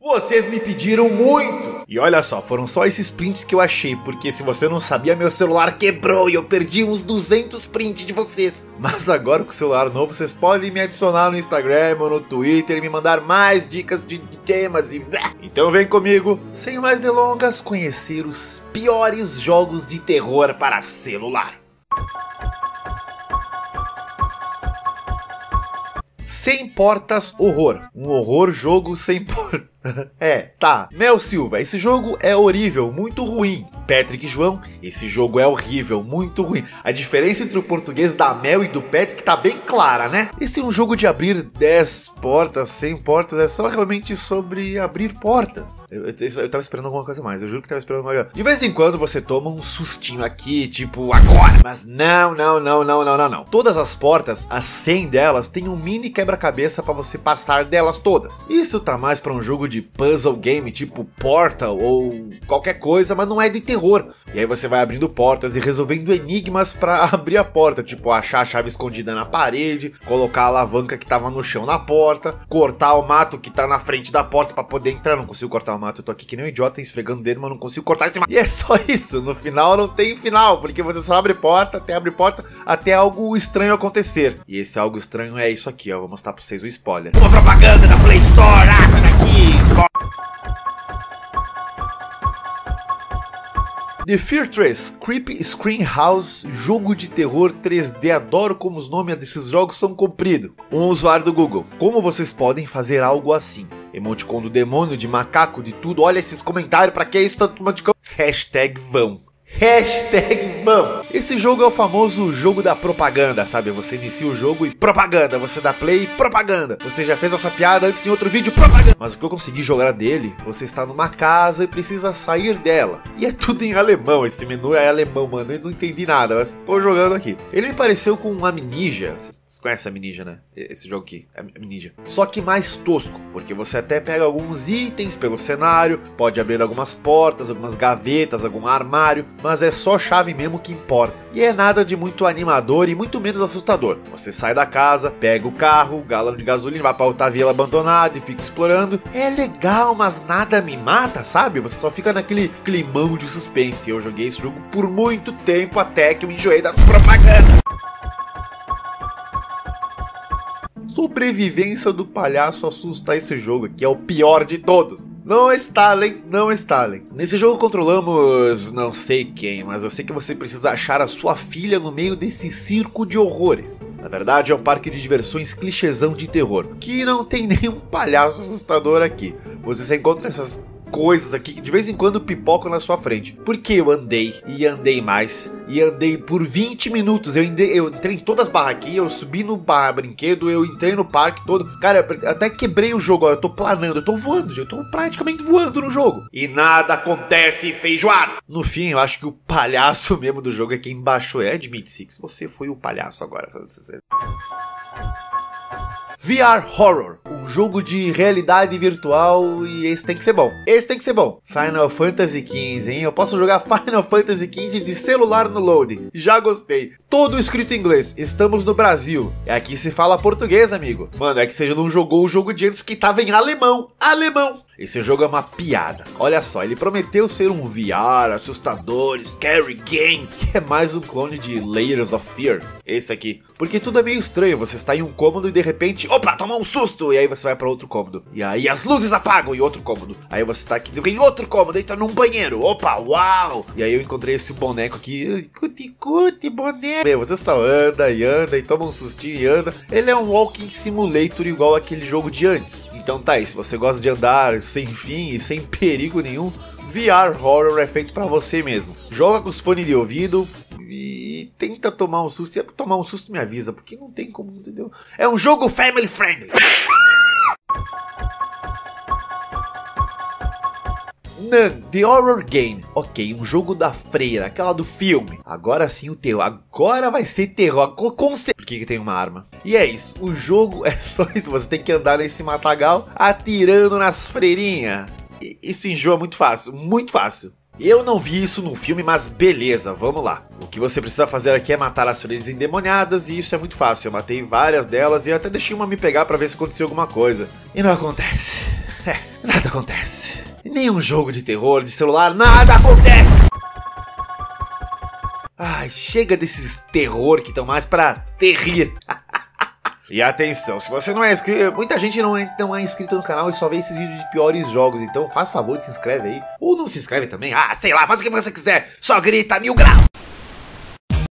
Vocês me pediram muito! E olha só, foram só esses prints que eu achei, porque se você não sabia, meu celular quebrou e eu perdi uns 200 prints de vocês. Mas agora com o celular novo, vocês podem me adicionar no Instagram ou no Twitter e me mandar mais dicas de temas e... Então vem comigo, sem mais delongas, conhecer os piores jogos de terror para celular. Sem portas horror. Um horror jogo sem portas. Mel Silva, esse jogo é horrível, muito ruim. Patrick João, esse jogo é horrível, muito ruim. A diferença entre o português da Mel e do Patrick tá bem clara, né? Esse é um jogo de abrir 10 portas, 100 portas, é só realmente sobre abrir portas. Eu tava esperando alguma coisa mais, eu juro que tava esperando mais. De vez em quando você toma um sustinho aqui, tipo agora. Mas não. Todas as portas, as 100 delas, tem um mini quebra-cabeça pra você passar delas todas. Isso tá mais pra um jogo de puzzle game, tipo Portal ou qualquer coisa, mas não é de terror. E aí você vai abrindo portas e resolvendo enigmas pra abrir a porta, tipo achar a chave escondida na parede, colocar a alavanca que tava no chão na porta, cortar o mato que tá na frente da porta pra poder entrar. Não consigo cortar o mato, eu tô aqui que nem um idiota esfregando o dedo, mas não consigo cortar esse mato. E é só isso, no final não tem final, porque você só abre porta até algo estranho acontecer. E esse algo estranho é isso aqui, ó, vou mostrar pra vocês o spoiler. Uma propaganda da Play Store, sai daqui! The Fear 3, Creepy Scream House, jogo de terror 3D, adoro como os nomes desses jogos são compridos. Um usuário do Google, como vocês podem fazer algo assim? Emoticon do demônio, de macaco, de tudo, olha esses comentários, pra que isso tanto emoticon? Hashtag vão. Hashtag vão. Esse jogo é o famoso jogo da propaganda, sabe? Você inicia o jogo e propaganda, você dá play, propaganda. Você já fez essa piada antes em outro vídeo, propaganda. Mas o que eu consegui jogar dele, você está numa casa e precisa sair dela. E é tudo em alemão, esse menu é alemão, mano. Eu não entendi nada, mas tô jogando aqui. Ele me pareceu com um Amnesia. Vocês conhecem Amnesia, né? Esse jogo aqui, Amnesia. Só que mais tosco, porque você até pega alguns itens pelo cenário, pode abrir algumas portas, algumas gavetas, algum armário, mas é só chave mesmo que importa. E é nada de muito animador e muito menos assustador. Você sai da casa, pega o carro, galão de gasolina, vai pra outra vila abandonada e fica explorando. É legal, mas nada me mata, sabe? Você só fica naquele climão de suspense. Eu joguei esse jogo por muito tempo até que eu enjoei das propagandas. Sobrevivência do palhaço assusta esse jogo aqui, é o pior de todos. Não instalem, não instalem. Nesse jogo controlamos não sei quem, mas eu sei que você precisa achar a sua filha no meio desse circo de horrores. Na verdade é um parque de diversões clichêzão de terror, que não tem nenhum palhaço assustador aqui. Você só encontra essas coisas aqui que de vez em quando pipocam na sua frente. Porque eu andei e andei mais e andei por 20 minutos. Eu entrei em todas as barraquinhas, eu subi no brinquedo, eu entrei no parque todo. Cara, eu até quebrei o jogo, ó, eu tô planando, eu tô voando, eu tô praticamente voando no jogo. E nada acontece feijoada. No fim, eu acho que o palhaço mesmo do jogo é quem baixou. Admite-se que você foi o palhaço agora. VR Horror, um jogo de realidade virtual e esse tem que ser bom. Esse tem que ser bom. Final Fantasy XV, hein? Eu posso jogar Final Fantasy XV de celular no loading. Já gostei. Todo escrito em inglês. Estamos no Brasil. E aqui se fala português, amigo. Mano, é que você não jogou o jogo de antes que tava em alemão. Alemão. Esse jogo é uma piada. Olha só, ele prometeu ser um VR, assustador, scary game, que é mais um clone de Layers of Fear. Esse aqui. Porque tudo é meio estranho. Você está em um cômodo e de repente, opa, toma um susto. E aí você vai para outro cômodo. E aí as luzes apagam em outro cômodo. Aí você está aqui em outro cômodo, entra num banheiro. Opa, uau. E aí eu encontrei esse boneco aqui. Cuti, boneco. Meu, você só anda e toma um sustinho e anda. Ele é um walking simulator igual aquele jogo de antes. Então tá aí, se você gosta de andar sem fim e sem perigo nenhum, VR Horror é feito pra você mesmo. Joga com os fones de ouvido e tenta tomar um susto. Se tomar um susto me avisa, porque não tem como, entendeu? É um jogo family friendly. Nun, The Horror Game. Ok, um jogo da freira, aquela do filme. Agora sim o terror, agora vai ser terror. Por que tem uma arma? E é isso, o jogo é só isso. Você tem que andar nesse matagal atirando nas freirinhas. Isso enjoa muito fácil, muito fácil. Eu não vi isso no filme, mas beleza, vamos lá. O que você precisa fazer aqui é matar as freiras endemoniadas, e isso é muito fácil. Eu matei várias delas e até deixei uma me pegar pra ver se aconteceu alguma coisa. E não acontece. Nada acontece. Nenhum jogo de terror de celular, nada acontece. Ai, chega desses terror que estão mais pra terrir. E atenção, se você não é inscrito, muita gente não é inscrito no canal e só vê esses vídeos de piores jogos, então faz favor de se inscreve aí. Ou não se inscreve também, sei lá, faz o que você quiser, só grita 1000 graus.